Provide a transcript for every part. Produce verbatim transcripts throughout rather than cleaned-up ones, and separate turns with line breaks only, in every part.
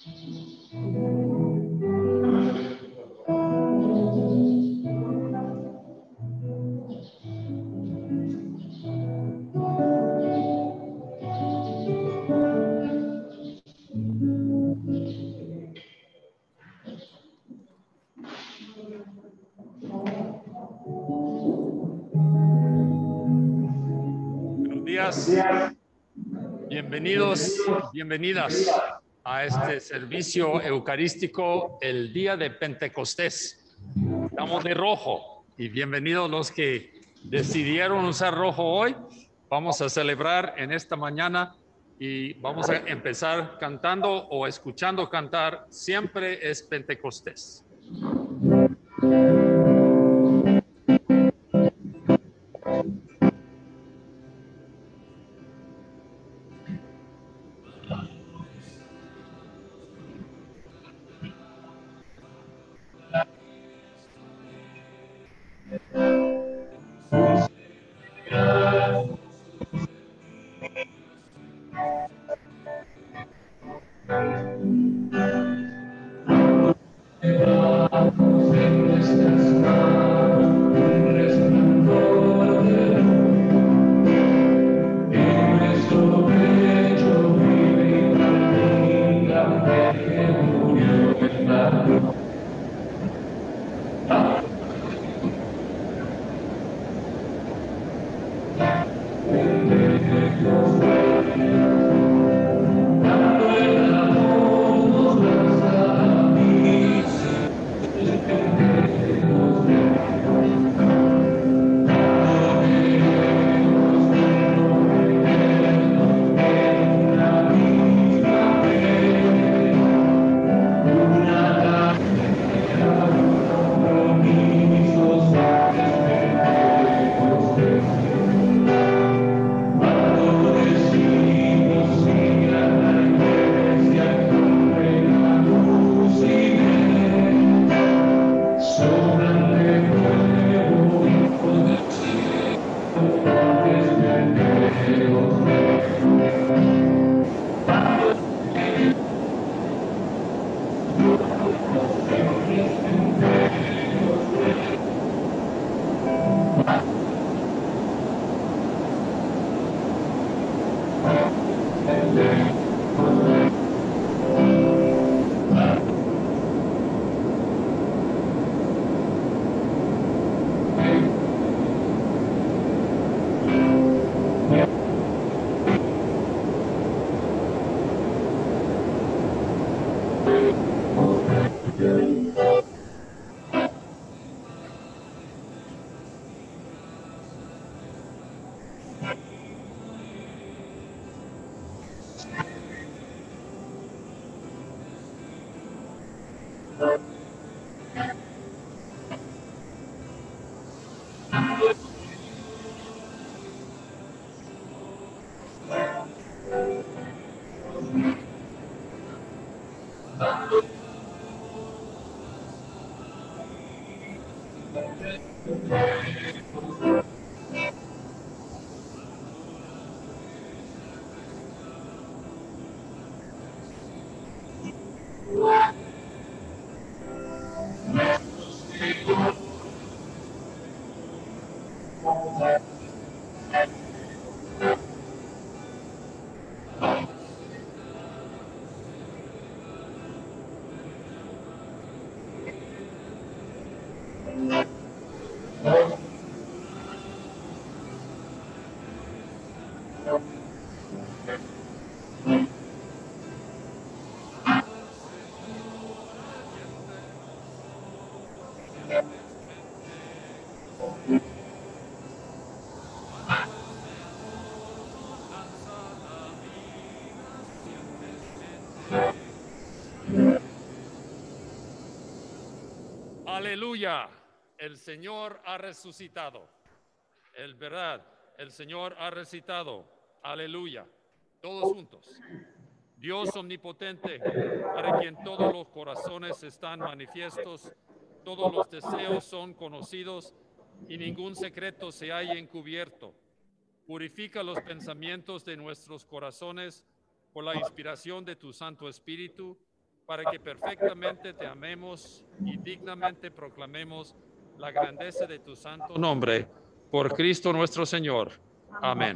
Bienvenidos, bienvenidas a este servicio eucarístico el día de Pentecostés. Estamos de rojo y bienvenidos los que decidieron usar rojo hoy. Vamos a celebrar en esta mañana y vamos a empezar cantando o escuchando cantar Siempre es Pentecostés. Aleluya, el Señor ha resucitado. Es verdad, el Señor ha resucitado. Aleluya. Todos juntos. Dios omnipotente, para quien todos los corazones están manifiestos, todos los deseos son conocidos y ningún secreto se halla encubierto. Purifica los pensamientos de nuestros corazones por la inspiración de tu Santo Espíritu, para que perfectamente te amemos y dignamente proclamemos la grandeza de tu santo nombre, por Cristo nuestro Señor. Amén.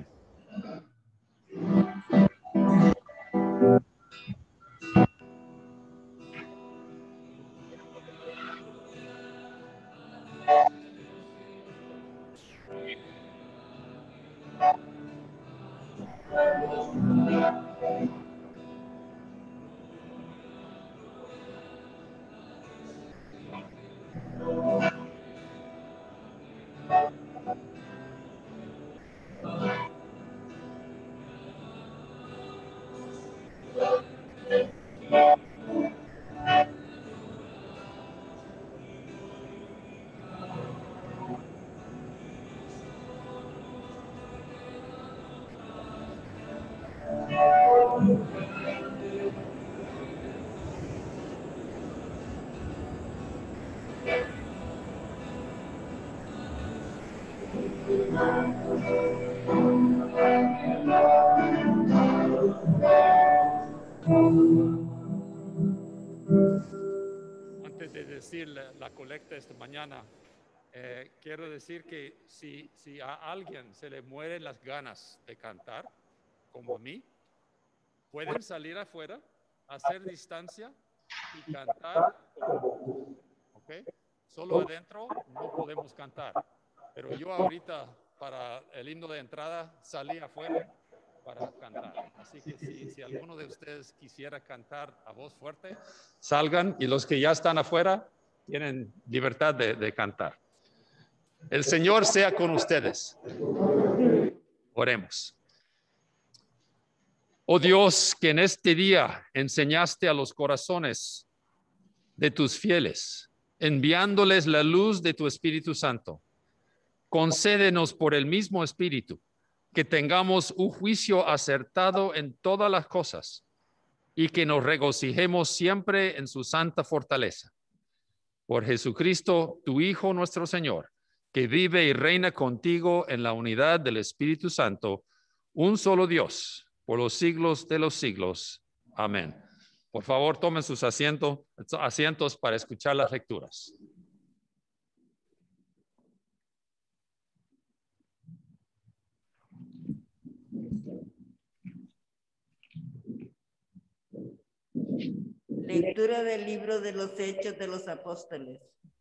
Antes de decir la, la colecta esta mañana, eh, quiero decir que si, si a alguien se le mueren las ganas de cantar, como a mí, pueden salir afuera, hacer distancia y cantar como, ¿ok? Solo adentro no podemos cantar. Pero yo ahorita, para el himno de entrada, salí afuera para cantar. Así que si, si alguno de ustedes quisiera cantar a voz fuerte, salgan, y los que ya están afuera tienen libertad de, de cantar. El Señor sea con ustedes. Oremos. Oh Dios, que en este día enseñaste a los corazones de tus fieles, enviándoles la luz de tu Espíritu Santo, concédenos por el mismo Espíritu que tengamos un juicio acertado en todas las cosas y que nos regocijemos siempre en su santa fortaleza. Por Jesucristo, tu Hijo, nuestro Señor, que vive y reina contigo en la unidad del Espíritu Santo, un solo Dios, por los siglos de los siglos. Amén. Por favor, tomen sus asientos, asientos para escuchar las lecturas.
Lectura del libro de los Hechos de los Apóstoles.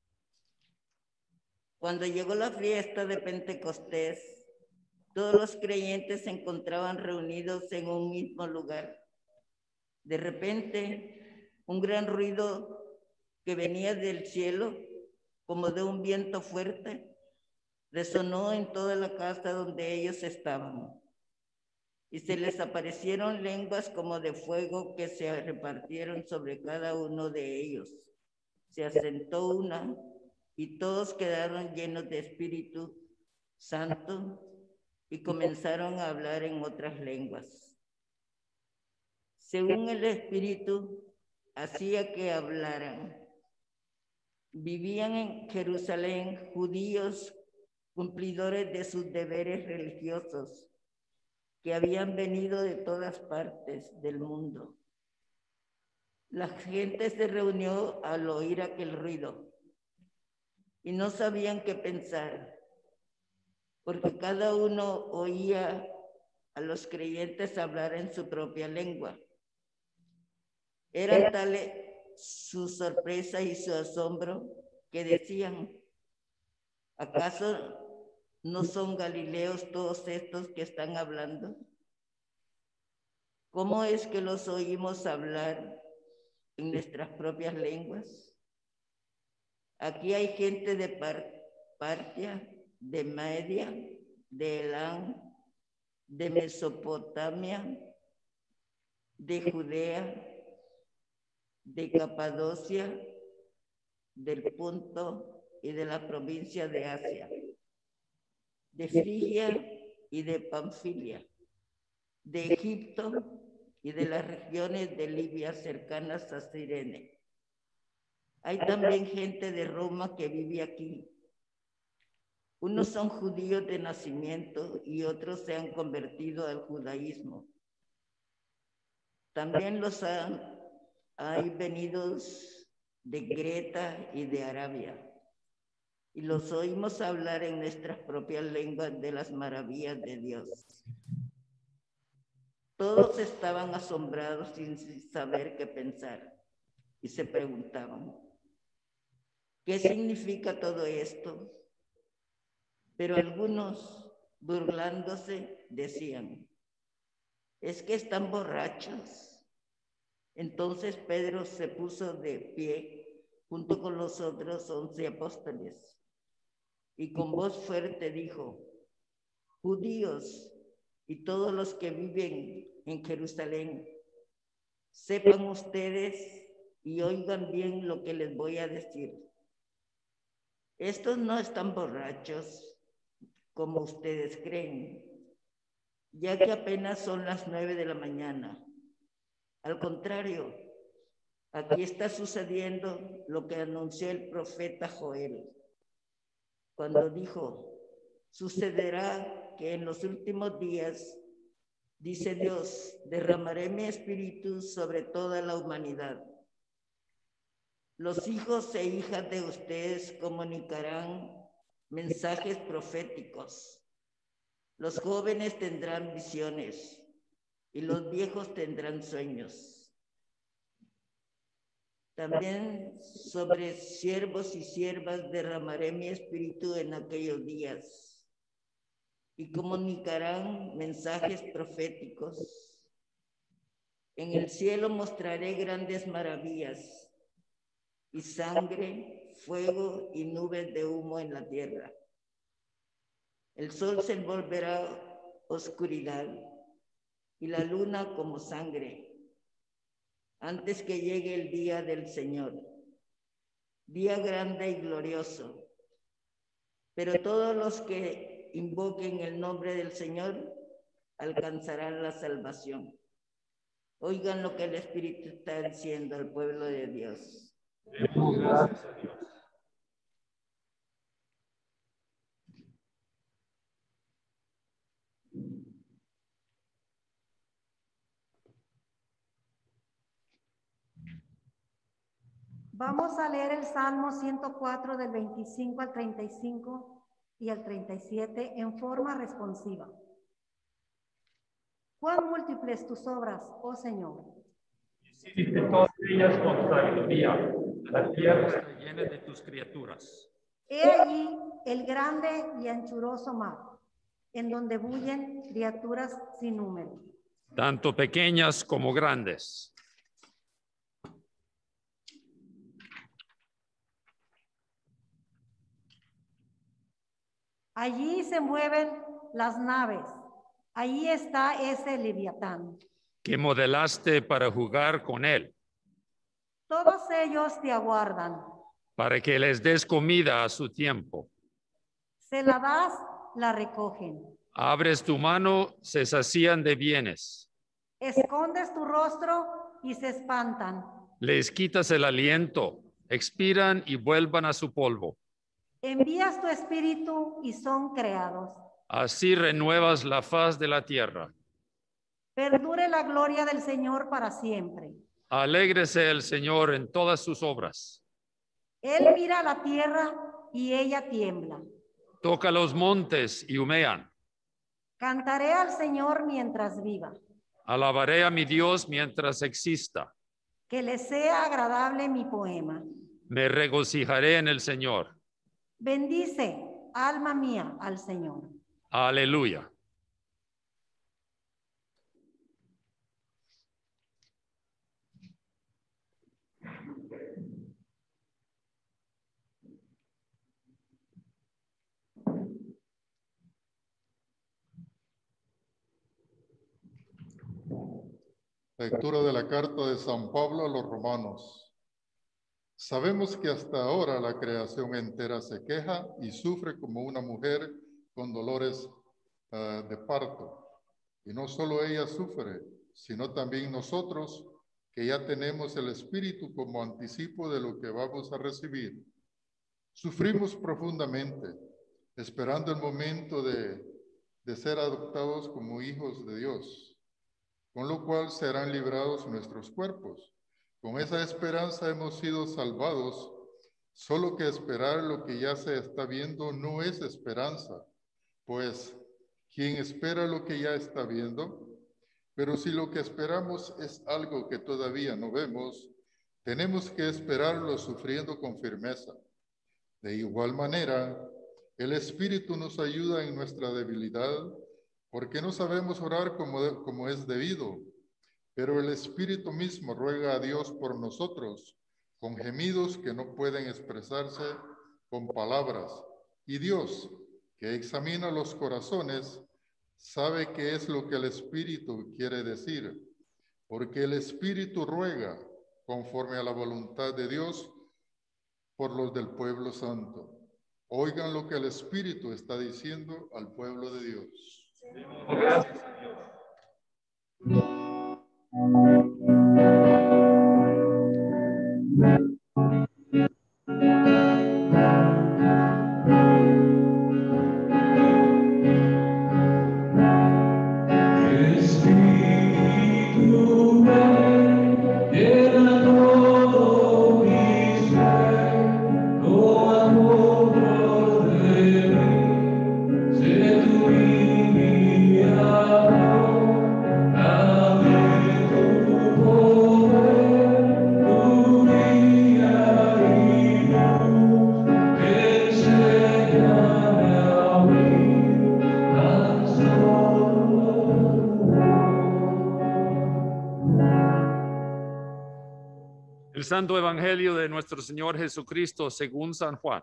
Cuando llegó la fiesta de Pentecostés, todos los creyentes se encontraban reunidos en un mismo lugar. De repente, un gran ruido que venía del cielo, como de un viento fuerte, resonó en toda la casa donde ellos estaban. Y se les aparecieron lenguas como de fuego que se repartieron sobre cada uno de ellos. Se asentó una y todos quedaron llenos de Espíritu Santo y comenzaron a hablar en otras lenguas, según el Espíritu hacía que hablaran. Vivían en Jerusalén judíos cumplidores de sus deberes religiosos, que habían venido de todas partes del mundo. La gente se reunió al oír aquel ruido y no sabían qué pensar, porque cada uno oía a los creyentes hablar en su propia lengua. Eran tales su sorpresa y su asombro que decían: ¿acaso no son galileos todos estos que están hablando? ¿Cómo es que los oímos hablar en nuestras propias lenguas? Aquí hay gente de Partia, de Media, de Elam, de Mesopotamia, de Judea, de Capadocia, del Punto y de la provincia de Asia, de Frigia y de Panfilia, de Egipto y de las regiones de Libia cercanas a Cirene. Hay también gente de Roma que vive aquí. Unos son judíos de nacimiento y otros se han convertido al judaísmo. También los han hay venidos de Creta y de Arabia, y los oímos hablar en nuestras propias lenguas de las maravillas de Dios. Todos estaban asombrados sin saber qué pensar y se preguntaban, ¿qué significa todo esto? Pero algunos, burlándose, decían, ¿es que están borrachos? Entonces Pedro se puso de pie junto con los otros once apóstoles y con voz fuerte dijo, judíos y todos los que viven en Jerusalén, sepan ustedes y oigan bien lo que les voy a decir. Estos no están borrachos como ustedes creen, ya que apenas son las nueve de la mañana. Al contrario, aquí está sucediendo lo que anunció el profeta Joel, cuando dijo, sucederá que en los últimos días, dice Dios, derramaré mi espíritu sobre toda la humanidad. Los hijos e hijas de ustedes comunicarán mensajes proféticos. Los jóvenes tendrán visiones y los viejos tendrán sueños. También sobre siervos y siervas derramaré mi espíritu en aquellos días y comunicarán mensajes proféticos. En el cielo mostraré grandes maravillas y sangre, fuego y nubes de humo en la tierra. El sol se volverá oscuridad y la luna como sangre antes que llegue el día del Señor, día grande y glorioso. Pero todos los que invoquen el nombre del Señor alcanzarán la salvación. Oigan lo que el Espíritu está diciendo al pueblo de Dios.
Demos gracias a Dios.
Vamos a leer el Salmo ciento cuatro del veinticinco al treinta y cinco y al treinta y siete en forma responsiva. Cuán múltiples tus obras, oh Señor.
Hiciste todas ellas con sabiduría. La tierra está llena de tus criaturas.
He allí el grande y anchuroso mar, en donde bullen criaturas sin número.
Tanto pequeñas como grandes.
Allí se mueven las naves. Allí está ese Leviatán.
Que modelaste para jugar con él.
Todos ellos te aguardan.
Para que les des comida a su tiempo.
Se la das, la recogen.
Abres tu mano, se sacían de bienes.
Escondes tu rostro y se espantan.
Les quitas el aliento, expiran y vuelvan a su polvo.
Envías tu espíritu y son creados.
Así renuevas la faz de la tierra.
Perdure la gloria del Señor para siempre.
Alégrese el Señor en todas sus obras.
Él mira la tierra y ella tiembla.
Toca los montes y humean.
Cantaré al Señor mientras viva.
Alabaré a mi Dios mientras exista.
Que le sea agradable mi poema.
Me regocijaré en el Señor.
Bendice, alma mía, al Señor.
Aleluya.
Lectura de la carta de San Pablo a los romanos. Sabemos que hasta ahora la creación entera se queja y sufre como una mujer con dolores uh, de parto. Y no solo ella sufre, sino también nosotros, que ya tenemos el Espíritu como anticipo de lo que vamos a recibir. Sufrimos profundamente, esperando el momento de, de ser adoptados como hijos de Dios, con lo cual serán librados nuestros cuerpos, Con esa esperanza hemos sido salvados, solo que esperar lo que ya se está viendo no es esperanza, pues ¿quién espera lo que ya está viendo? Pero si lo que esperamos es algo que todavía no vemos, tenemos que esperarlo sufriendo con firmeza. De igual manera, el Espíritu nos ayuda en nuestra debilidad, porque no sabemos orar como, de, como es debido, pero el Espíritu mismo ruega a Dios por nosotros, con gemidos que no pueden expresarse con palabras. Y Dios, que examina los corazones, sabe qué es lo que el Espíritu quiere decir, porque el Espíritu ruega conforme a la voluntad de Dios por los del pueblo santo. Oigan lo que el Espíritu está diciendo al pueblo de Dios.
Gracias a Dios. El Santo Evangelio de nuestro Señor Jesucristo según San Juan.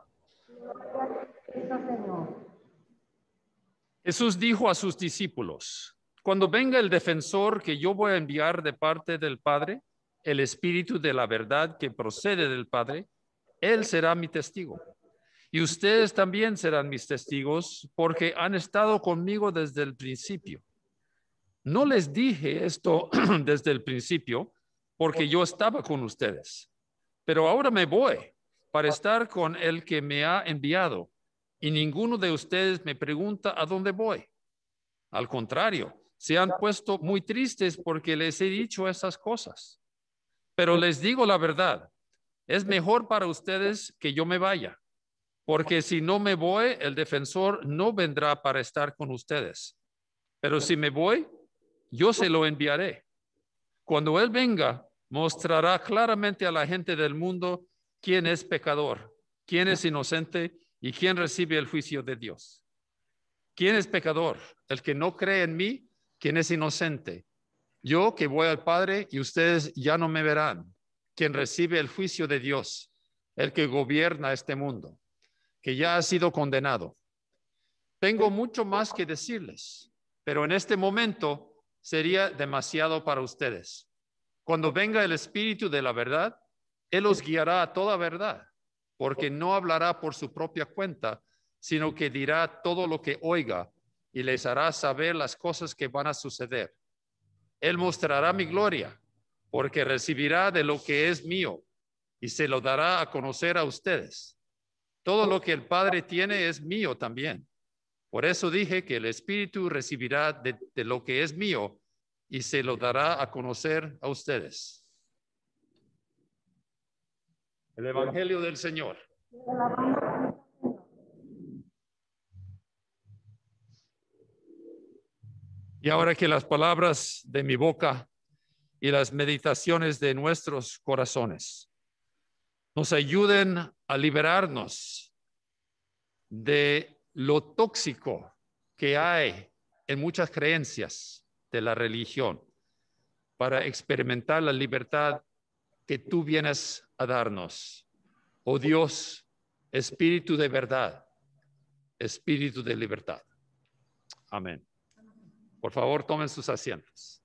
Jesús dijo a sus discípulos: cuando venga el defensor que yo voy a enviar de parte del Padre, el Espíritu de la verdad que procede del Padre, Él será mi testigo. Y ustedes también serán mis testigos, porque han estado conmigo desde el principio. No les dije esto desde el principio, porque yo estaba con ustedes. Pero ahora me voy para estar con el que me ha enviado, y ninguno de ustedes me pregunta a dónde voy. Al contrario, se han puesto muy tristes porque les he dicho esas cosas. Pero les digo la verdad, es mejor para ustedes que yo me vaya, porque si no me voy, el defensor no vendrá para estar con ustedes. Pero si me voy, yo se lo enviaré. Cuando Él venga, mostrará claramente a la gente del mundo quién es pecador, quién es inocente y quién recibe el juicio de Dios. ¿Quién es pecador? El que no cree en mí. ¿Quién es inocente? Yo que voy al Padre y ustedes ya no me verán. Quien recibe el juicio de Dios, el que gobierna este mundo, que ya ha sido condenado. Tengo mucho más que decirles, pero en este momento sería demasiado para ustedes. Cuando venga el Espíritu de la verdad, Él os guiará a toda verdad, porque no hablará por su propia cuenta, sino que dirá todo lo que oiga y les hará saber las cosas que van a suceder. Él mostrará mi gloria, porque recibirá de lo que es mío y se lo dará a conocer a ustedes. Todo lo que el Padre tiene es mío también. Por eso dije que el Espíritu recibirá de, de lo que es mío y se lo dará a conocer a ustedes. El Evangelio del Señor. Y ahora que las palabras de mi boca y las meditaciones de nuestros corazones nos ayuden a liberarnos de lo tóxico que hay en muchas creencias de la religión para experimentar la libertad que tú vienes a darnos. Oh Dios, Espíritu de verdad, Espíritu de libertad. Amén. Por favor, tomen sus asientos.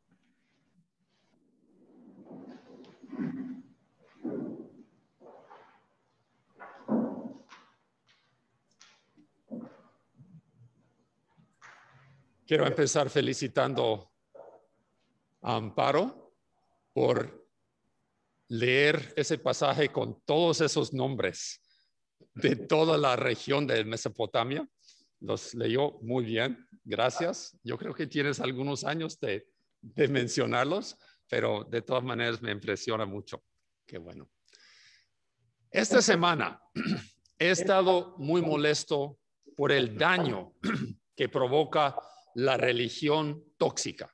Quiero empezar felicitando a Amparo por leer ese pasaje con todos esos nombres de toda la región de Mesopotamia. Los leyó muy bien, gracias. Yo creo que tienes algunos años de, de mencionarlos, pero de todas maneras me impresiona mucho. Qué bueno. Esta semana he estado muy molesto por el daño que provoca la religión tóxica.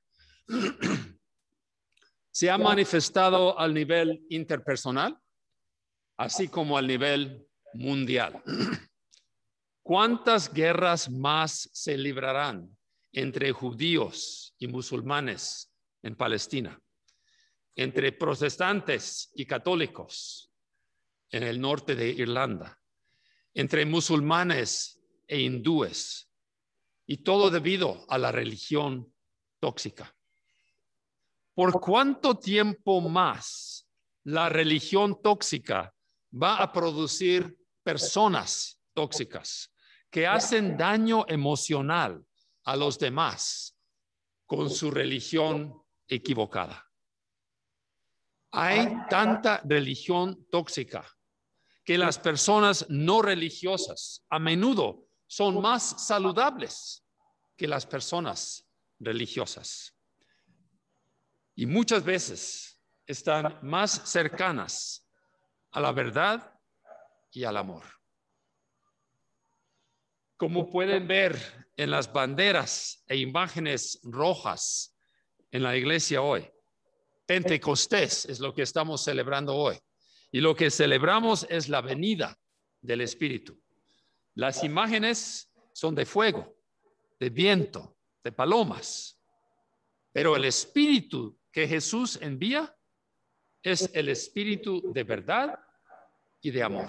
Se ha manifestado al nivel interpersonal, así como al nivel mundial. ¿Cuántas guerras más se librarán entre judíos y musulmanes en Palestina? Entre protestantes y católicos en el norte de Irlanda, entre musulmanes e hindúes, y todo debido a la religión tóxica. ¿Por cuánto tiempo más la religión tóxica va a producir personas tóxicas que hacen daño emocional a los demás con su religión equivocada? Hay tanta religión tóxica que las personas no religiosas a menudo son más saludables que las personas religiosas. Y muchas veces están más cercanas a la verdad y al amor. Como pueden ver en las banderas e imágenes rojas en la iglesia hoy, Pentecostés es lo que estamos celebrando hoy. Y lo que celebramos es la venida del Espíritu. Las imágenes son de fuego, de viento, de palomas. Pero el Espíritu que Jesús envía es el Espíritu de verdad y de amor.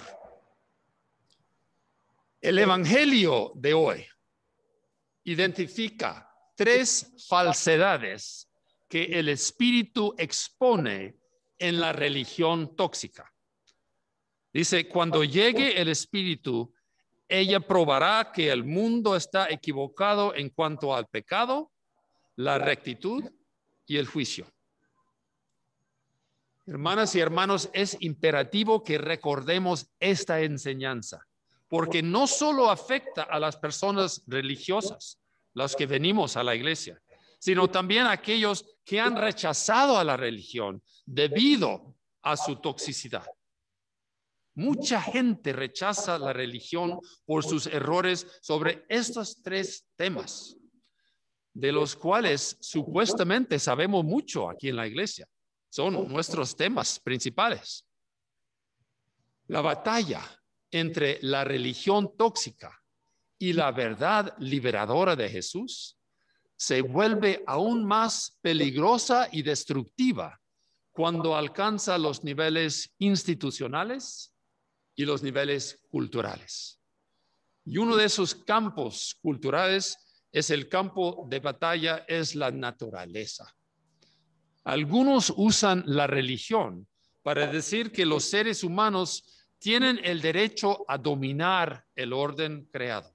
El Evangelio de hoy identifica tres falsedades que el Espíritu expone en la religión tóxica. Dice, cuando llegue el Espíritu, ella probará que el mundo está equivocado en cuanto al pecado, la rectitud y el juicio. Hermanas y hermanos, es imperativo que recordemos esta enseñanza, porque no solo afecta a las personas religiosas, los que venimos a la iglesia, sino también a aquellos que han rechazado a la religión debido a su toxicidad. Mucha gente rechaza la religión por sus errores sobre estos tres temas, de los cuales supuestamente sabemos mucho aquí en la iglesia. Son nuestros temas principales. La batalla entre la religión tóxica y la verdad liberadora de Jesús se vuelve aún más peligrosa y destructiva cuando alcanza los niveles institucionales y los niveles culturales. Y uno de esos campos culturales es el campo de batalla, es la naturaleza. Algunos usan la religión para decir que los seres humanos tienen el derecho a dominar el orden creado.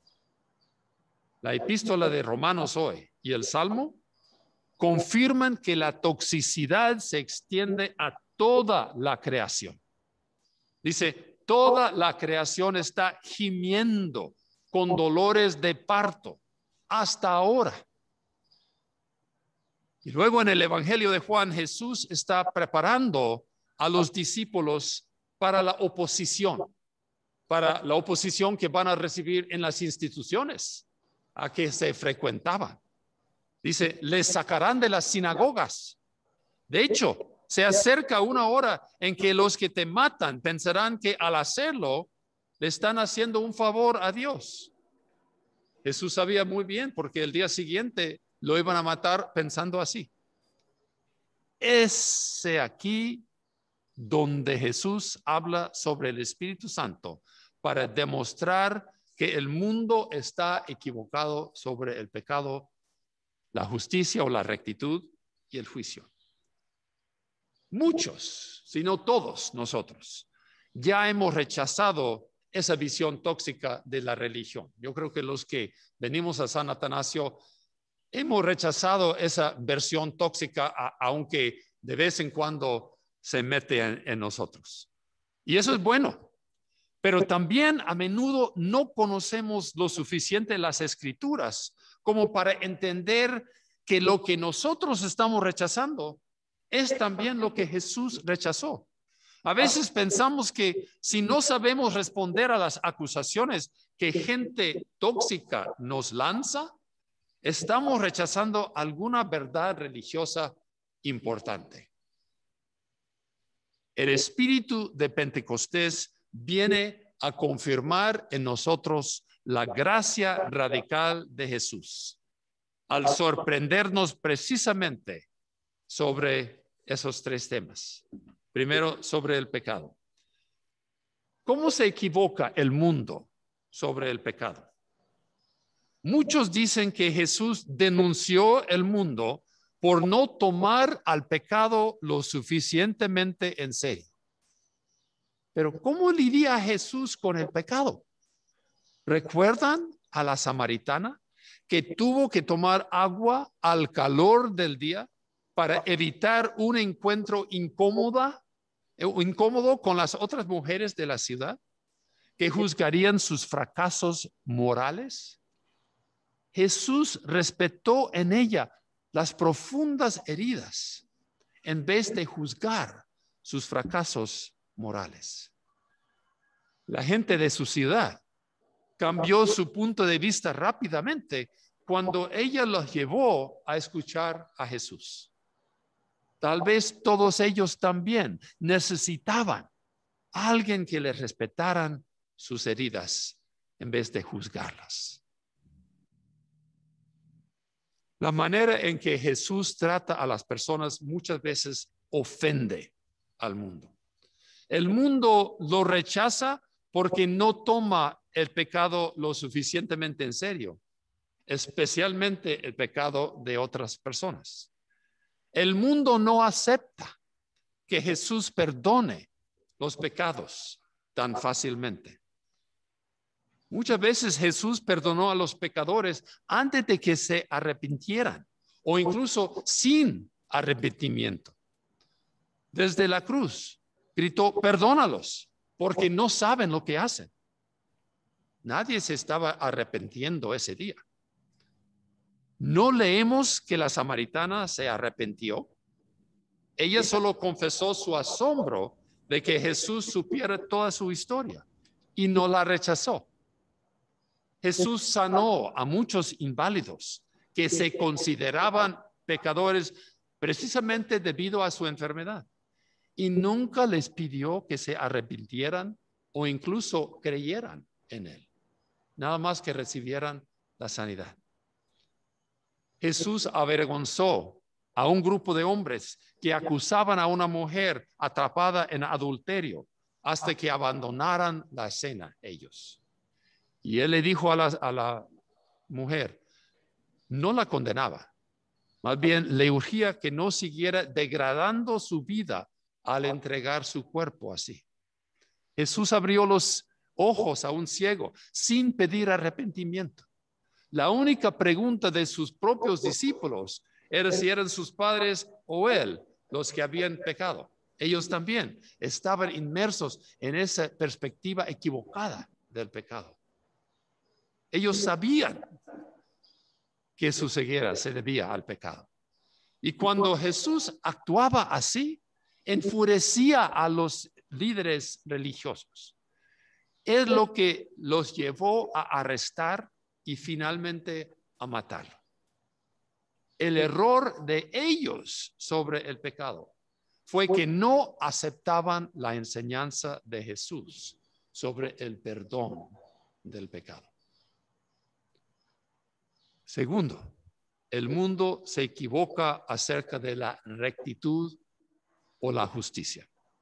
La epístola de Romanos hoy y el Salmo confirman que la toxicidad se extiende a toda la creación. Dice, toda la creación está gimiendo con dolores de parto hasta ahora. Y luego en el Evangelio de Juan, Jesús está preparando a los discípulos para la oposición, para la oposición que van a recibir en las instituciones a que se frecuentaban. Dice, les sacarán de las sinagogas. De hecho, se acerca una hora en que los que te matan pensarán que al hacerlo le están haciendo un favor a Dios. Jesús sabía muy bien porque el día siguiente lo iban a matar pensando así. Es aquí donde Jesús habla sobre el Espíritu Santo para demostrar que el mundo está equivocado sobre el pecado, la justicia o la rectitud y el juicio. Muchos, si no todos nosotros, ya hemos rechazado esa visión tóxica de la religión. Yo creo que los que venimos a San Atanasio hemos rechazado esa versión tóxica, a, aunque de vez en cuando se mete en, en nosotros. Y eso es bueno. Pero también a menudo no conocemos lo suficiente las Escrituras como para entender que lo que nosotros estamos rechazando es también lo que Jesús rechazó. A veces pensamos que si no sabemos responder a las acusaciones que gente tóxica nos lanza, estamos rechazando alguna verdad religiosa importante. El espíritu de Pentecostés viene a confirmar en nosotros la gracia radical de Jesús, al sorprendernos precisamente sobre esos tres temas. Primero, sobre el pecado. ¿Cómo se equivoca el mundo sobre el pecado? Muchos dicen que Jesús denunció el mundo por no tomar al pecado lo suficientemente en serio. Pero ¿cómo lidia Jesús con el pecado? ¿Recuerdan a la samaritana que tuvo que tomar agua al calor del día para evitar un encuentro incómodo, incómodo con las otras mujeres de la ciudad que juzgarían sus fracasos morales? Jesús respetó en ella las profundas heridas en vez de juzgar sus fracasos morales. La gente de su ciudad cambió su punto de vista rápidamente cuando ella los llevó a escuchar a Jesús. Tal vez todos ellos también necesitaban a alguien que les respetaran sus heridas en vez de juzgarlas. La manera en que Jesús trata a las personas muchas veces ofende al mundo. El mundo lo rechaza porque no toma el pecado lo suficientemente en serio, especialmente el pecado de otras personas. El mundo no acepta que Jesús perdone los pecados tan fácilmente. Muchas veces Jesús perdonó a los pecadores antes de que se arrepintieran o incluso sin arrepentimiento. Desde la cruz gritó, perdónalos, porque no saben lo que hacen. Nadie se estaba arrepintiendo ese día. ¿No leemos que la samaritana se arrepintió? Ella solo confesó su asombro de que Jesús supiera toda su historia y no la rechazó. Jesús sanó a muchos inválidos que se consideraban pecadores precisamente debido a su enfermedad y nunca les pidió que se arrepintieran o incluso creyeran en él, nada más que recibieran la sanidad. Jesús avergonzó a un grupo de hombres que acusaban a una mujer atrapada en adulterio hasta que abandonaran la escena ellos. Y él le dijo a la, a la mujer, no la condenaba, más bien le urgía que no siguiera degradando su vida al entregar su cuerpo así. Jesús abrió los ojos a un ciego sin pedir arrepentimiento. La única pregunta de sus propios discípulos era si eran sus padres o él los que habían pecado. Ellos también estaban inmersos en esa perspectiva equivocada del pecado. Ellos sabían que su ceguera se debía al pecado. Y cuando Jesús actuaba así, enfurecía a los líderes religiosos. Es lo que los llevó a arrestar y finalmente a matarlo. El error de ellos sobre el pecado fue que no aceptaban la enseñanza de Jesús sobre el perdón del pecado. Segundo, el mundo se equivoca acerca de la rectitud o la justicia.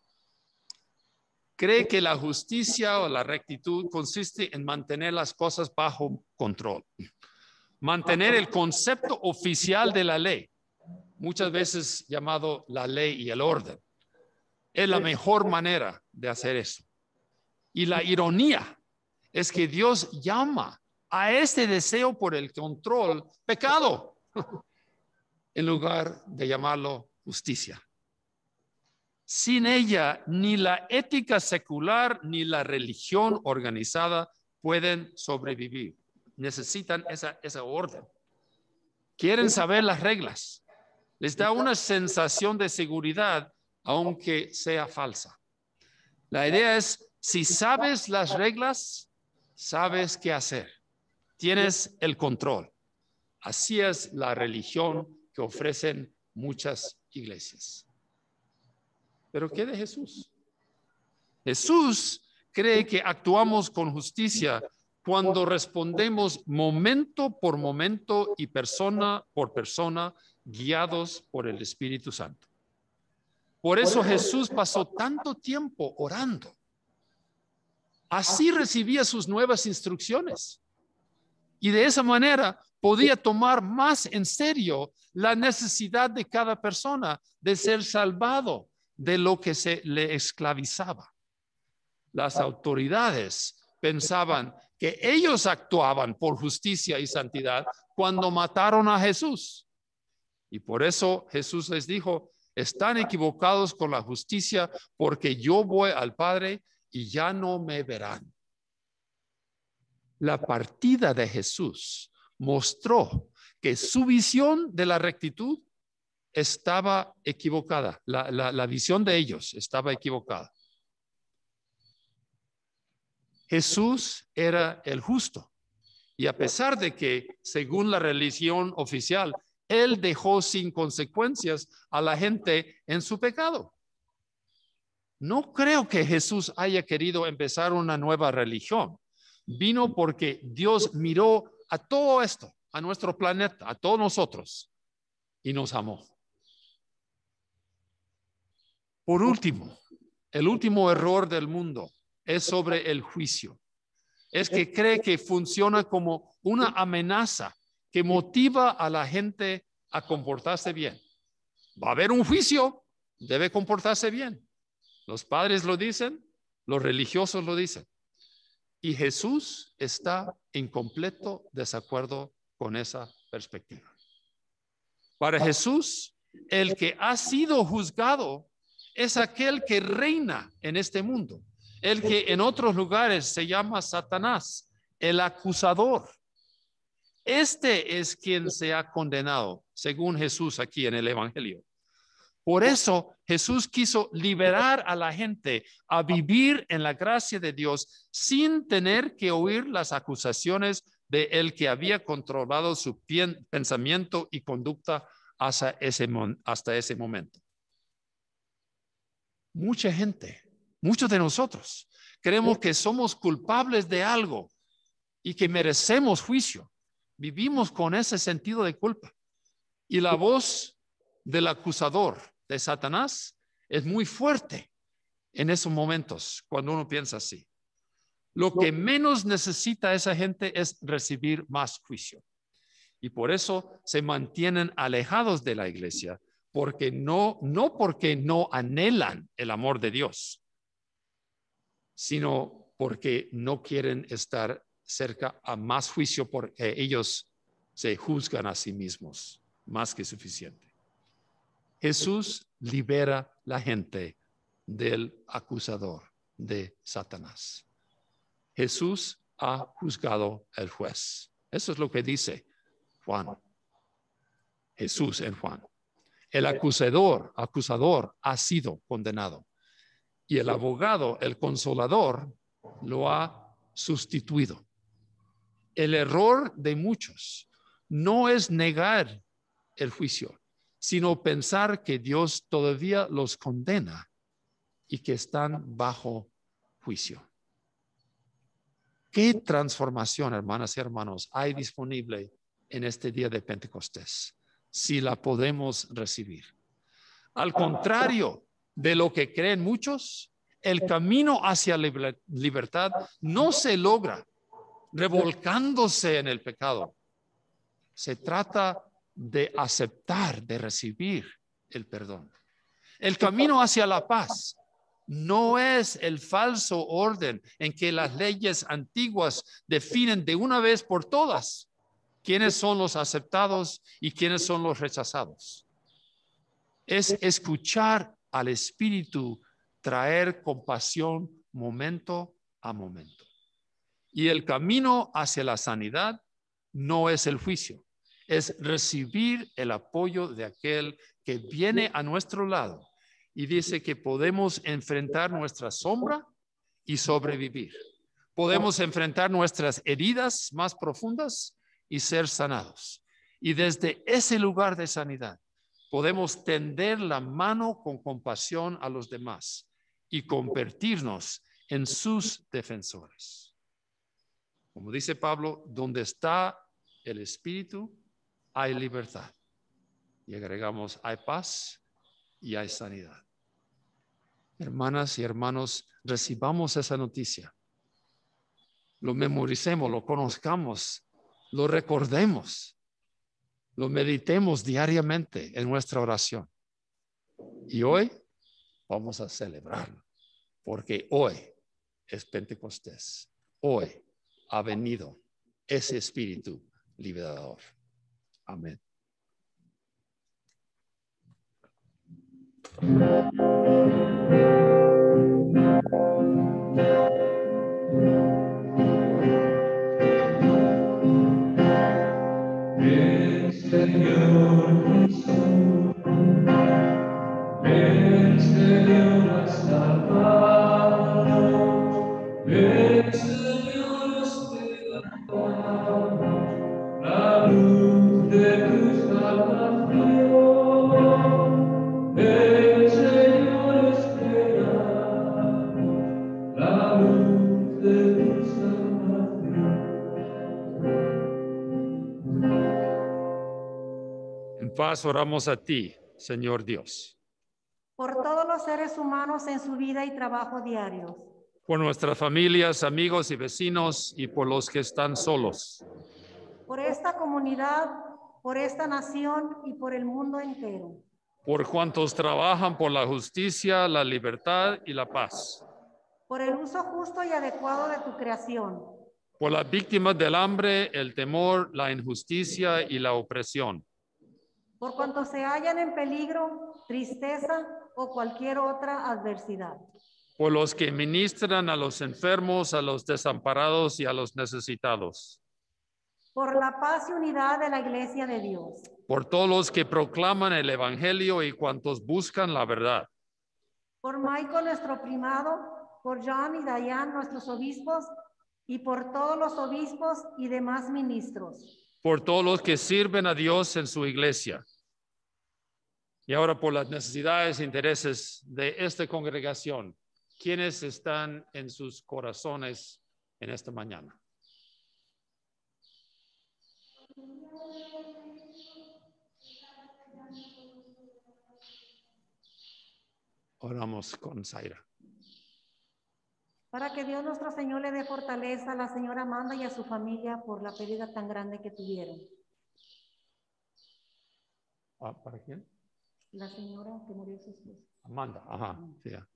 Cree que la justicia o la rectitud consiste en mantener las cosas bajo control, mantener el concepto oficial de la ley, muchas veces llamado la ley y el orden. Es la mejor manera de hacer eso. Y la ironía es que Dios llama a este deseo por el control pecado, en lugar de llamarlo justicia. Sin ella, ni la ética secular ni la religión organizada pueden sobrevivir. Necesitan esa, esa orden. Quieren saber las reglas. Les da una sensación de seguridad, aunque sea falsa. La idea es, si sabes las reglas, sabes qué hacer. Tienes el control. Así es la religión que ofrecen muchas iglesias. ¿Pero qué de Jesús? Jesús cree que actuamos con justicia cuando respondemos momento por momento y persona por persona, guiados por el Espíritu Santo. Por eso Jesús pasó tanto tiempo orando. Así recibía sus nuevas instrucciones. Y de esa manera podía tomar más en serio la necesidad de cada persona de ser salvado de lo que se le esclavizaba. Las autoridades pensaban que ellos actuaban por justicia y santidad cuando mataron a Jesús. Y por eso Jesús les dijo, están equivocados con la justicia porque yo voy al Padre y ya no me verán. La partida de Jesús mostró que su visión de la rectitud estaba equivocada. La, la, la visión de ellos estaba equivocada. Jesús era el justo. Y a pesar de que, según la religión oficial, él dejó sin consecuencias a la gente en su pecado. No creo que Jesús haya querido empezar una nueva religión. Vino porque Dios miró a todo esto, a nuestro planeta, a todos nosotros, y nos amó. Por último, el último error del mundo es sobre el juicio. Es que cree que funciona como una amenaza que motiva a la gente a comportarse bien. Va a haber un juicio, debe comportarse bien. Los padres lo dicen, los religiosos lo dicen. Y Jesús está en completo desacuerdo con esa perspectiva. Para Jesús, el que ha sido juzgado es aquel que reina en este mundo, el que en otros lugares se llama Satanás, el acusador. Este es quien se ha condenado, según Jesús aquí en el Evangelio. Por eso Jesús quiso liberar a la gente a vivir en la gracia de Dios sin tener que oír las acusaciones de el que había controlado su pensamiento y conducta hasta ese, hasta ese momento. Mucha gente, muchos de nosotros, creemos que somos culpables de algo y que merecemos juicio. Vivimos con ese sentido de culpa. Y la voz del acusador de Satanás es muy fuerte en esos momentos cuando uno piensa así. Lo que menos necesita esa gente es recibir más juicio. Y por eso se mantienen alejados de la iglesia, porque no, no porque no anhelan el amor de Dios, sino porque no quieren estar cerca a más juicio porque ellos se juzgan a sí mismos más que suficiente. Jesús libera la gente del acusador de Satanás. Jesús ha juzgado al juez. Eso es lo que dice Juan. Jesús en Juan. El acusador, acusador ha sido condenado. Y el abogado, el consolador, lo ha sustituido. El error de muchos no es negar el juicio, sino pensar que Dios todavía los condena y que están bajo juicio. ¿Qué transformación, hermanas y hermanos, hay disponible en este día de Pentecostés, si la podemos recibir? Al contrario de lo que creen muchos, el camino hacia la libertad no se logra revolcándose en el pecado. Se trata de aceptar, de recibir el perdón. El camino hacia la paz no es el falso orden en que las leyes antiguas definen de una vez por todas quiénes son los aceptados y quiénes son los rechazados. Es escuchar al Espíritu traer compasión momento a momento. Y el camino hacia la sanidad no es el juicio, es recibir el apoyo de aquel que viene a nuestro lado y dice que podemos enfrentar nuestra sombra y sobrevivir. Podemos enfrentar nuestras heridas más profundas y ser sanados. Y desde ese lugar de sanidad podemos tender la mano con compasión a los demás y convertirnos en sus defensores. Como dice Pablo, donde está el Espíritu, hay libertad. Y agregamos, hay paz y hay sanidad. Hermanas y hermanos, recibamos esa noticia. Lo memoricemos, lo conozcamos, lo recordemos, lo meditemos diariamente en nuestra oración. Y hoy vamos a celebrarlo, porque hoy es Pentecostés. Hoy ha venido ese Espíritu liberador. Amén.
El Señor Jesús, el Señor ha salvado, el Señor es la luz de tu salvación, el Señor espera la luz de tu salvación.
En paz oramos a ti, Señor Dios,
Por todos los seres humanos en su vida y trabajo diarios.
por nuestras familias, amigos y vecinos y por los que están solos.
Por esta comunidad, por esta nación y por el mundo entero.
Por cuantos trabajan por la justicia, la libertad y la paz.
Por el uso justo y adecuado de tu creación.
Por las víctimas del hambre, el temor, la injusticia y la opresión.
Por cuantos se hallan en peligro, tristeza o cualquier otra adversidad.
Por los que ministran a los enfermos, a los desamparados y a los necesitados.
Por la paz y unidad de la Iglesia de Dios.
Por todos los que proclaman el Evangelio y cuantos buscan la verdad.
Por Michael, nuestro primado, por John y Diane, nuestros obispos, y por todos los obispos y demás ministros.
Por todos los que sirven a Dios en su iglesia. Y ahora por las necesidades e intereses de esta congregación, ¿quiénes están en sus corazones en esta mañana? Oramos con Zaira.
Para que Dios nuestro Señor le dé fortaleza a la señora Amanda y a su familia por la pérdida tan grande que tuvieron.
Ah, ¿para quién?
La señora que murió su esposa.
Amanda, ajá, sí. Ya.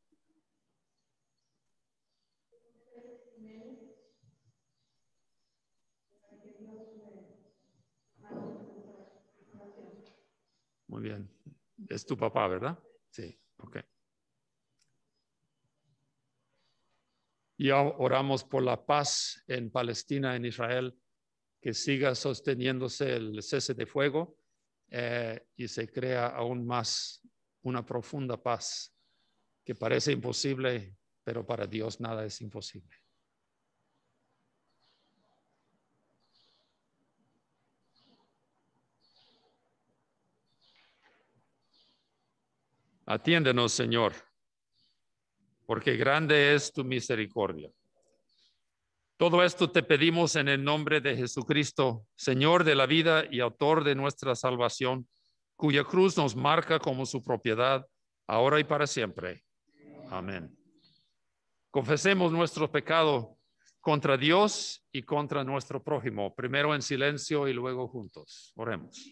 Muy bien. Es tu papá, ¿verdad? Sí, ok. Y oramos por la paz en Palestina, en Israel, que siga sosteniéndose el cese de fuego eh, y se crea aún más una profunda paz que parece imposible, pero para Dios nada es imposible. Atiéndenos, Señor, porque grande es tu misericordia. Todo esto te pedimos en el nombre de Jesucristo, Señor de la vida y autor de nuestra salvación, cuya cruz nos marca como su propiedad, ahora y para siempre. Amén. Confesemos nuestro pecado contra Dios y contra nuestro prójimo, primero en silencio y luego juntos. Oremos.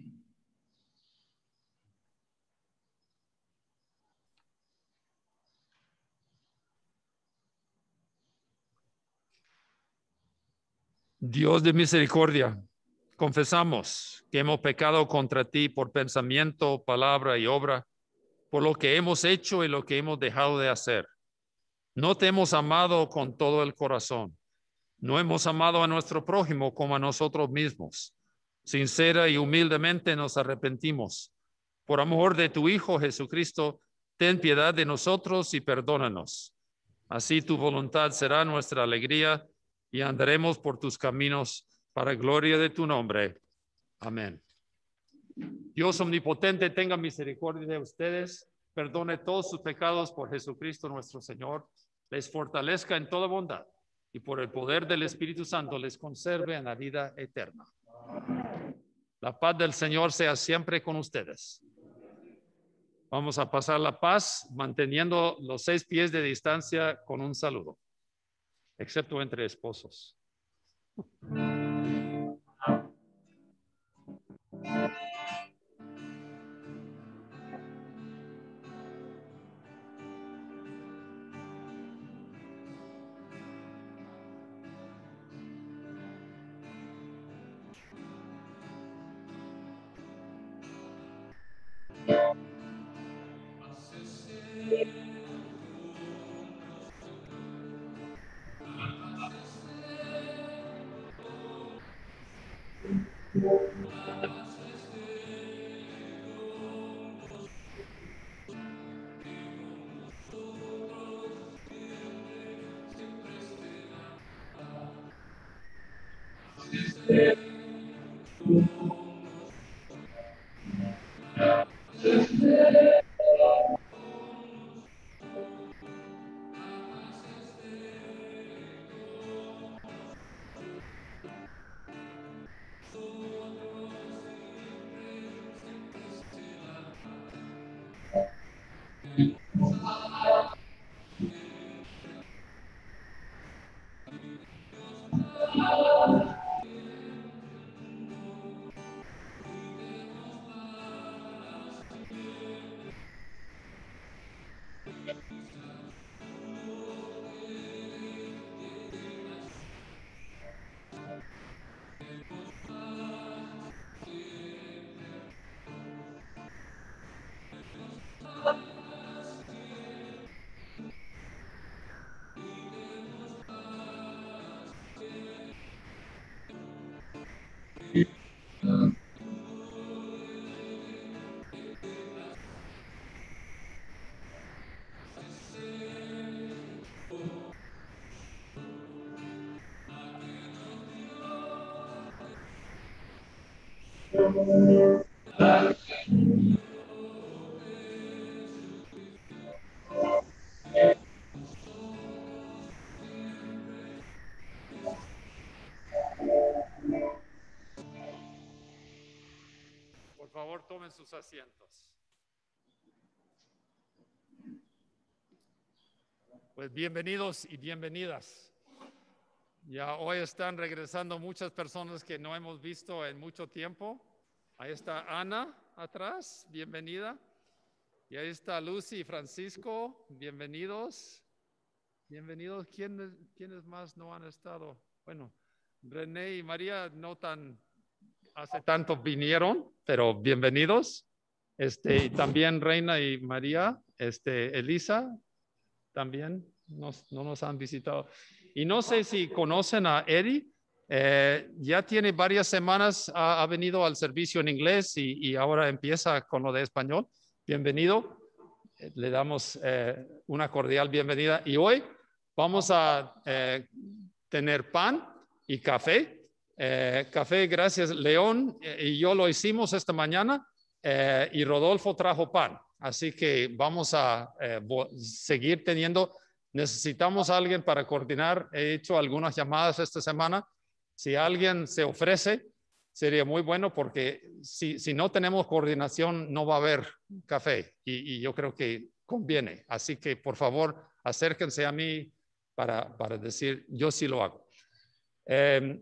Dios de misericordia, confesamos que hemos pecado contra ti por pensamiento, palabra y obra, por lo que hemos hecho y lo que hemos dejado de hacer. No te hemos amado con todo el corazón. No hemos amado a nuestro prójimo como a nosotros mismos. Sincera y humildemente nos arrepentimos. Por amor de tu Hijo Jesucristo, ten piedad de nosotros y perdónanos. Así tu voluntad será nuestra alegría y andaremos por tus caminos para gloria de tu nombre. Amén. Dios omnipotente, tenga misericordia de ustedes, perdone todos sus pecados por Jesucristo nuestro Señor, les fortalezca en toda bondad y por el poder del Espíritu Santo les conserve en la vida eterna. La paz del Señor sea siempre con ustedes. Vamos a pasar la paz manteniendo los seis pies de distancia con un saludo, excepto entre esposos. Por favor, tomen sus asientos. Pues bienvenidos y bienvenidas. Ya hoy están regresando muchas personas que no hemos visto en mucho tiempo. Ahí está Ana atrás, bienvenida. Y ahí está Lucy y Francisco, bienvenidos. Bienvenidos. ¿Quiénes, ¿Quiénes más no han estado? Bueno, René y María no tan hace tanto vinieron, pero bienvenidos. Este, y también Reina y María, este, Elisa, también nos, no nos han visitado. Y no sé si conocen a Eddie, eh, ya tiene varias semanas, ha, ha venido al servicio en inglés y, y ahora empieza con lo de español. Bienvenido, le damos eh, una cordial bienvenida. Y hoy vamos a eh, tener pan y café. Eh, café, gracias, León eh, y yo lo hicimos esta mañana eh, y Rodolfo trajo pan. Así que vamos a eh, seguir teniendo, necesitamos a alguien para coordinar. He hecho algunas llamadas esta semana. Si alguien se ofrece, sería muy bueno porque si, si no tenemos coordinación no va a haber café y, y yo creo que conviene. Así que por favor acérquense a mí para, para decir yo sí lo hago. Eh,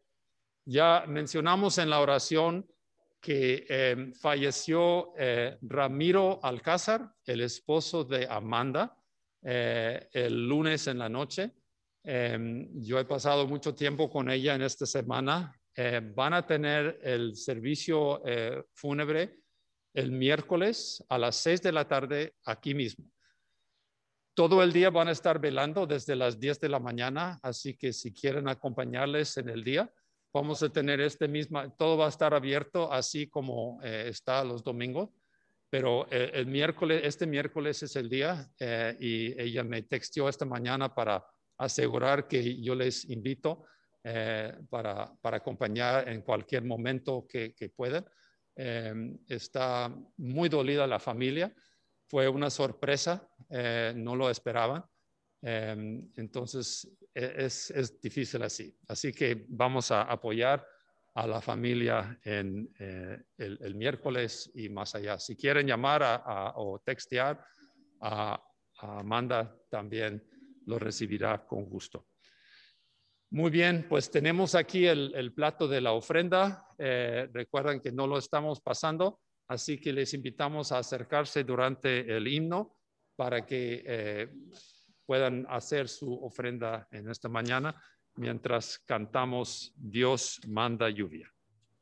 ya mencionamos en la oración que eh, falleció eh, Ramiro Alcázar, el esposo de Amanda, eh, el lunes en la noche. Eh, yo he pasado mucho tiempo con ella en esta semana. Eh, van a tener el servicio eh, fúnebre el miércoles a las seis de la tarde aquí mismo. Todo el día van a estar velando desde las diez de la mañana, así que si quieren acompañarles en el día, vamos a tener este mismo, todo va a estar abierto así como eh, está los domingos. pero eh, el miércoles, este miércoles es el día eh, y ella me texteó esta mañana para asegurar que yo les invito eh, para, para acompañar en cualquier momento que, que puedan. Eh, está muy dolida la familia, fue una sorpresa, eh, no lo esperaban, eh, entonces es, es difícil así. Así que vamos a apoyar a la familia en eh, el, el miércoles y más allá. Si quieren llamar a, a, o textear a, a Amanda, también lo recibirá con gusto. Muy bien, pues tenemos aquí el, el plato de la ofrenda. Eh, recuerden que no lo estamos pasando, así que les invitamos a acercarse durante el himno para que eh, puedan hacer su ofrenda en esta mañana mientras cantamos Dios manda lluvia.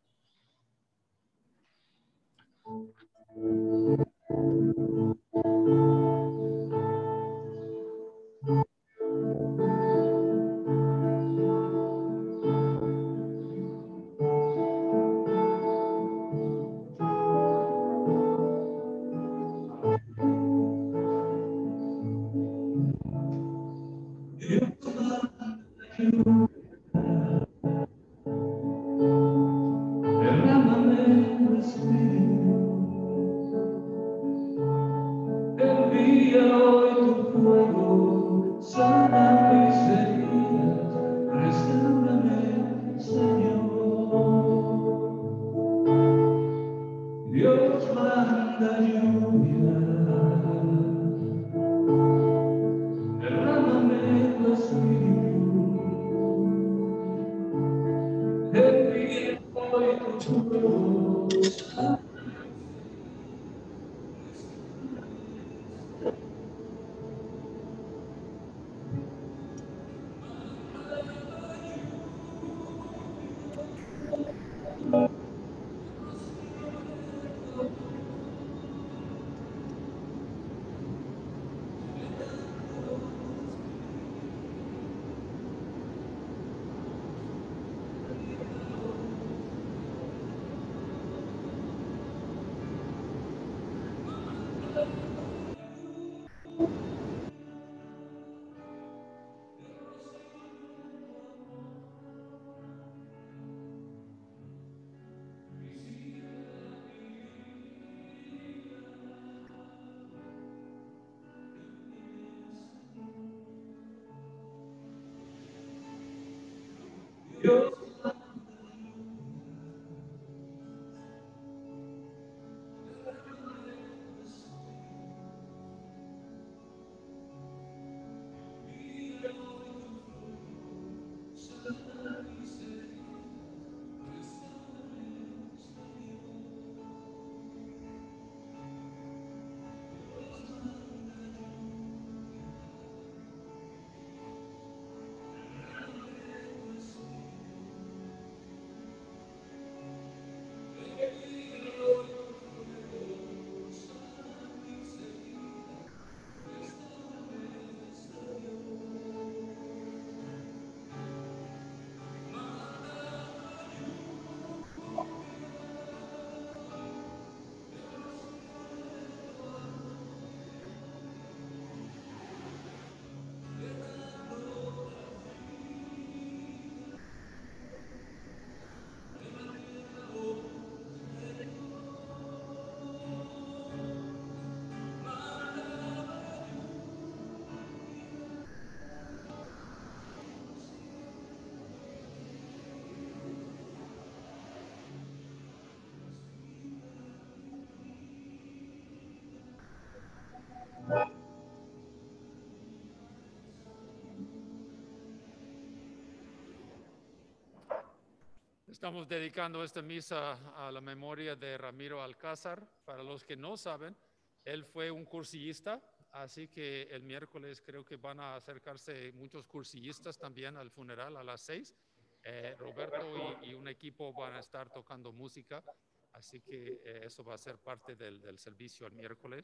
Estamos dedicando esta misa a la memoria de Ramiro Alcázar. Para los que no saben, él fue un cursillista, así que el miércoles creo que van a acercarse muchos cursillistas también al funeral a las seis. Eh, Roberto y, y un equipo van a estar tocando música, así que eh, eso va a ser parte del, del servicio el miércoles.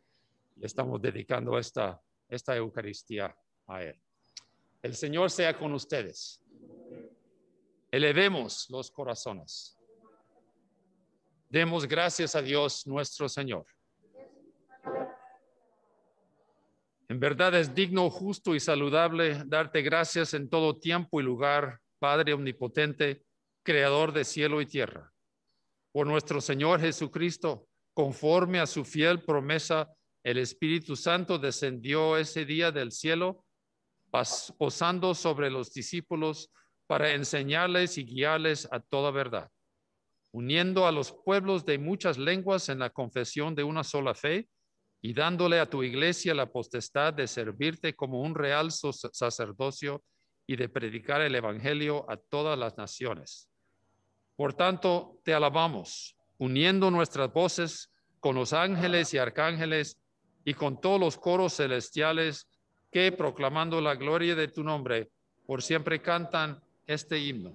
Le estamos dedicando esta, esta Eucaristía a él. El Señor sea con ustedes. Elevemos los corazones. Demos gracias a Dios nuestro Señor. En verdad es digno, justo y saludable darte gracias en todo tiempo y lugar, Padre omnipotente, Creador de cielo y tierra. Por nuestro Señor Jesucristo, conforme a su fiel promesa, el Espíritu Santo descendió ese día del cielo, posando sobre los discípulos para enseñarles y guiarles a toda verdad, uniendo a los pueblos de muchas lenguas en la confesión de una sola fe y dándole a tu iglesia la potestad de servirte como un real sacerdocio y de predicar el evangelio a todas las naciones. Por tanto, te alabamos, uniendo nuestras voces con los ángeles y arcángeles y con todos los coros celestiales que, proclamando la gloria de tu nombre, por siempre cantan este himno.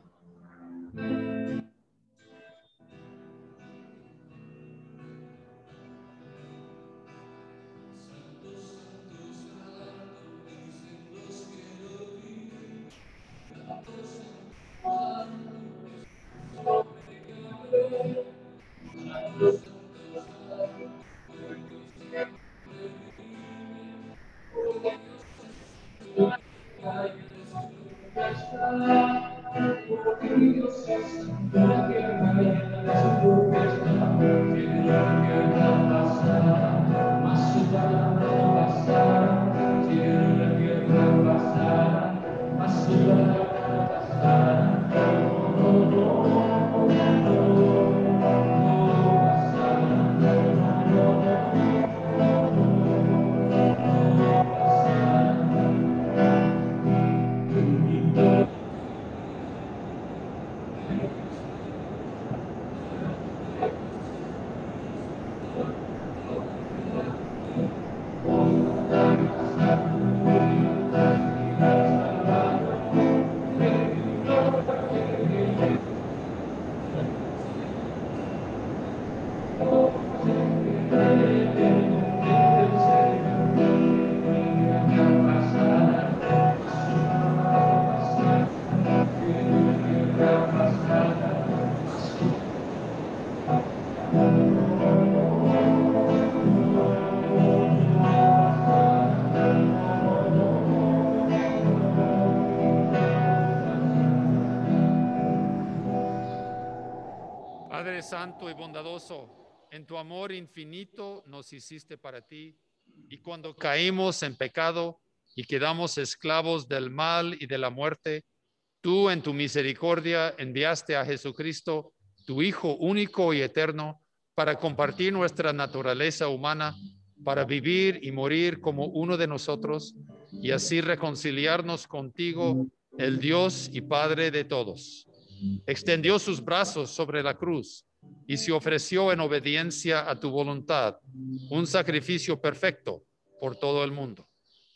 Padre santo y bondadoso, en tu amor infinito nos hiciste para ti, y cuando caímos en pecado y quedamos esclavos del mal y de la muerte, tú en tu misericordia enviaste a Jesucristo, tu Hijo único y eterno, para compartir nuestra naturaleza humana, para vivir y morir como uno de nosotros, y así reconciliarnos contigo, el Dios y Padre de todos. Extendió sus brazos sobre la cruz y se ofreció en obediencia a tu voluntad, un sacrificio perfecto por todo el mundo.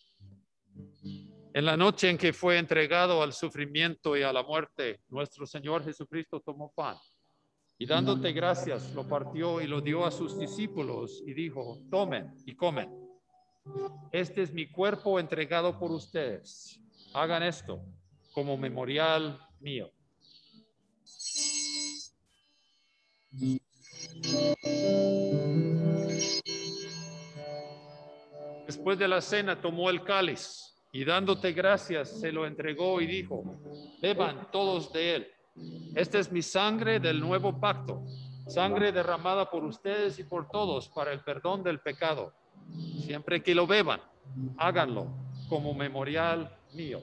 En la noche en que fue entregado al sufrimiento y a la muerte, nuestro Señor Jesucristo tomó pan y dándote gracias lo partió y lo dio a sus discípulos y dijo: tomen y comen. Este es mi cuerpo entregado por ustedes. Hagan esto como memorial mío. Después de la cena tomó el cáliz y dándote gracias se lo entregó y dijo: beban todos de él. Esta es mi sangre del nuevo pacto, sangre derramada por ustedes y por todos para el perdón del pecado. Siempre que lo beban, háganlo como memorial mío.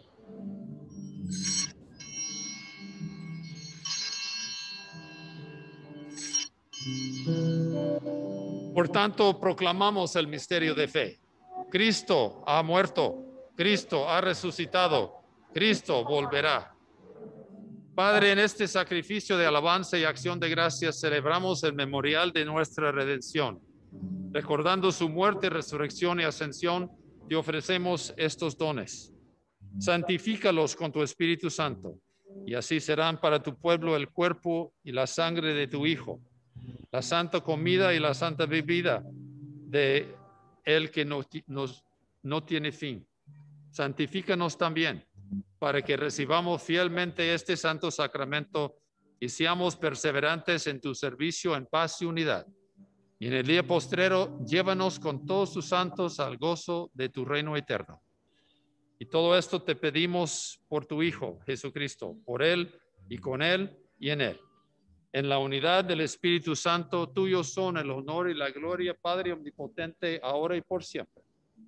Por tanto, proclamamos el misterio de fe. Cristo ha muerto, Cristo ha resucitado, Cristo volverá. Padre, en este sacrificio de alabanza y acción de gracias celebramos el memorial de nuestra redención. Recordando su muerte, resurrección y ascensión, te ofrecemos estos dones. Santifícalos con tu Espíritu Santo, y así serán para tu pueblo el cuerpo y la sangre de tu Hijo, la santa comida y la santa bebida de el que no, nos, no tiene fin. Santifícanos también, para que recibamos fielmente este santo sacramento y seamos perseverantes en tu servicio en paz y unidad. Y en el día postrero, llévanos con todos tus santos al gozo de tu reino eterno. Y todo esto te pedimos por tu Hijo, Jesucristo, por Él y con Él y en Él. En la unidad del Espíritu Santo, tuyos son el honor y la gloria, Padre omnipotente, ahora y por siempre.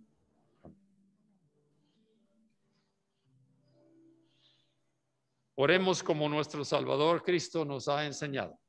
Oremos como nuestro Salvador Cristo nos ha enseñado.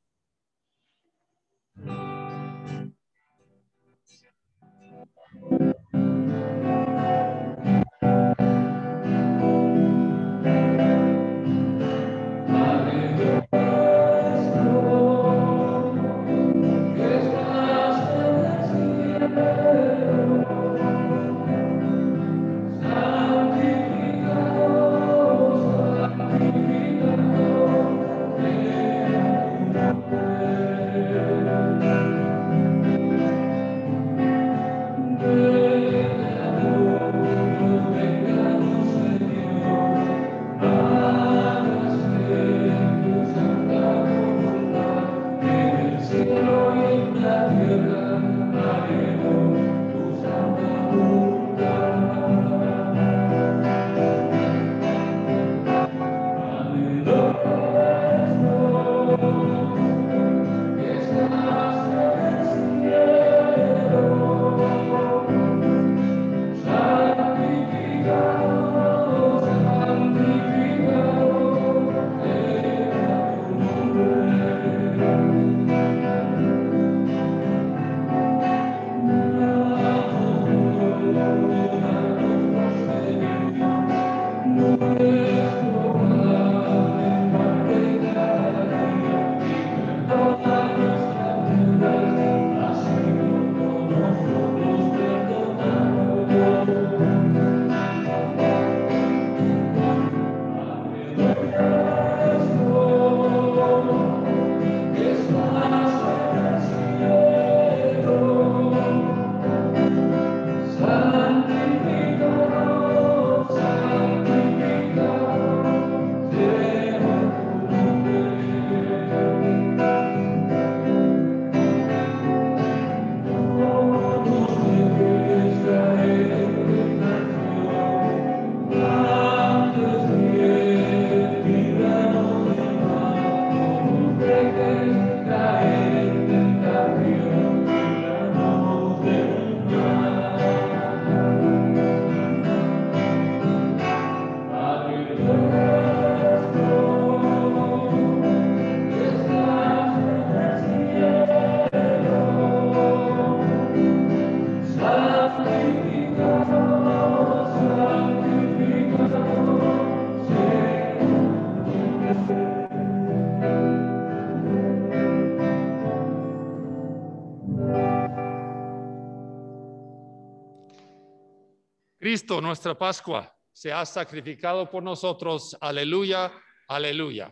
Cristo, nuestra Pascua, se ha sacrificado por nosotros. Aleluya, aleluya.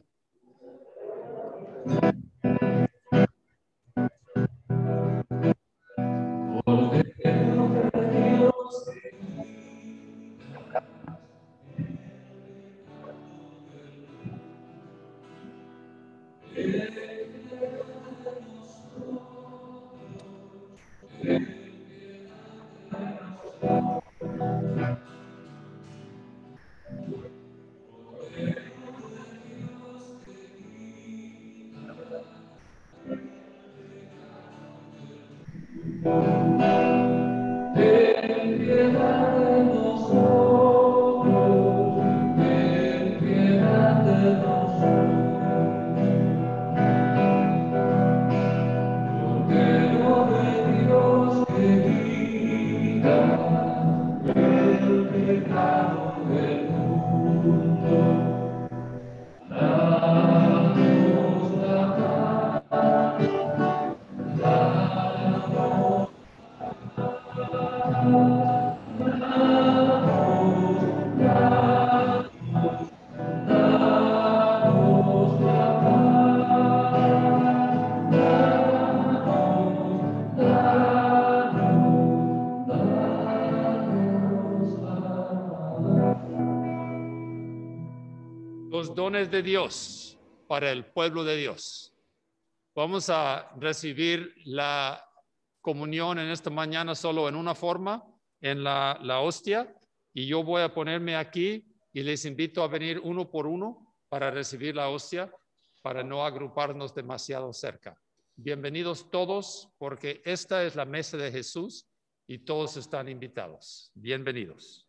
Los dones de Dios para el pueblo de Dios. Vamos a recibir la comunión en esta mañana solo en una forma, en la, la hostia, y yo voy a ponerme aquí y les invito a venir uno por uno para recibir la hostia, para no agruparnos demasiado cerca. Bienvenidos todos, porque esta es la mesa de Jesús y todos están invitados. Bienvenidos.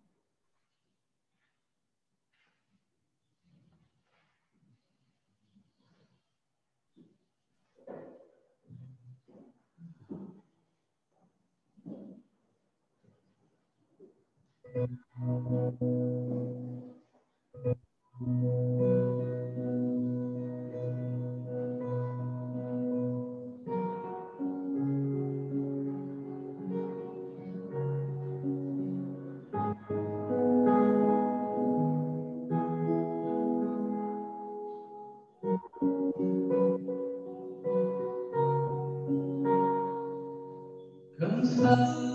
Cansado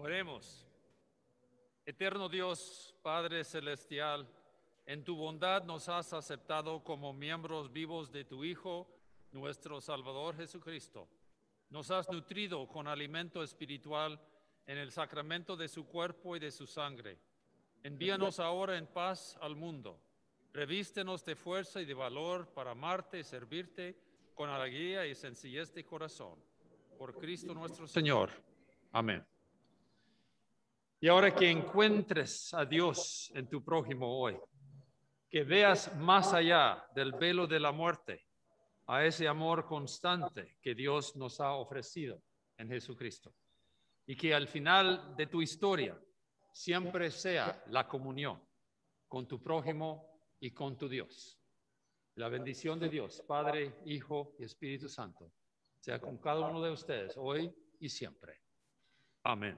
Oremos. Eterno Dios, Padre Celestial, en tu bondad nos has aceptado como miembros vivos de tu Hijo, nuestro Salvador Jesucristo. Nos has nutrido con alimento espiritual en el sacramento de su cuerpo y de su sangre. Envíanos ahora en paz al mundo. Revístenos de fuerza y de valor para amarte y servirte con alegría y sencillez de corazón. Por Cristo nuestro Señor. Amén. Y ahora que encuentres a Dios en tu prójimo hoy, que veas más allá del velo de la muerte, a ese amor constante que Dios nos ha ofrecido en Jesucristo. Y que al final de tu historia siempre sea la comunión con tu prójimo y con tu Dios. La bendición de Dios, Padre, Hijo y Espíritu Santo, sea con cada uno de ustedes hoy y siempre. Amén.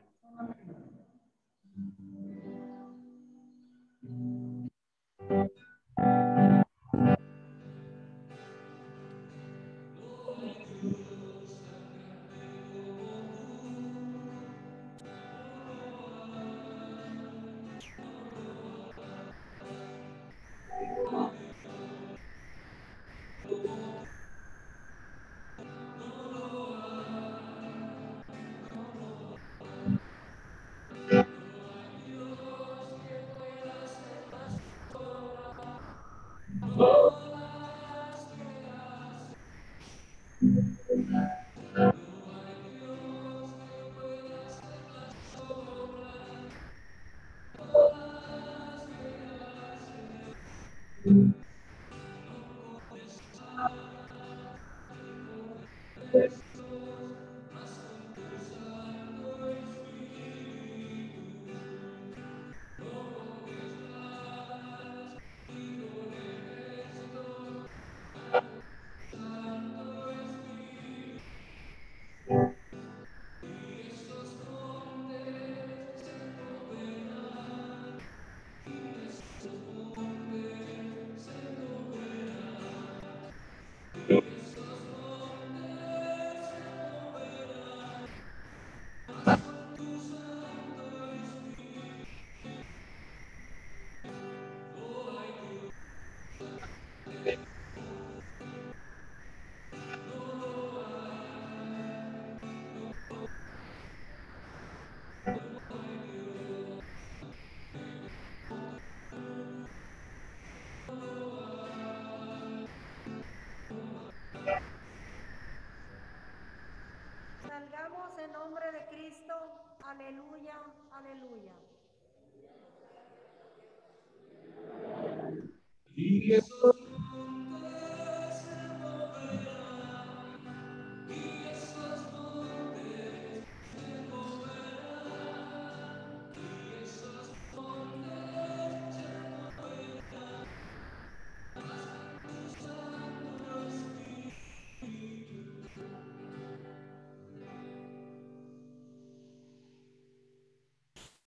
Salgamos en nombre de Cristo. Aleluya, aleluya.
Y Jesús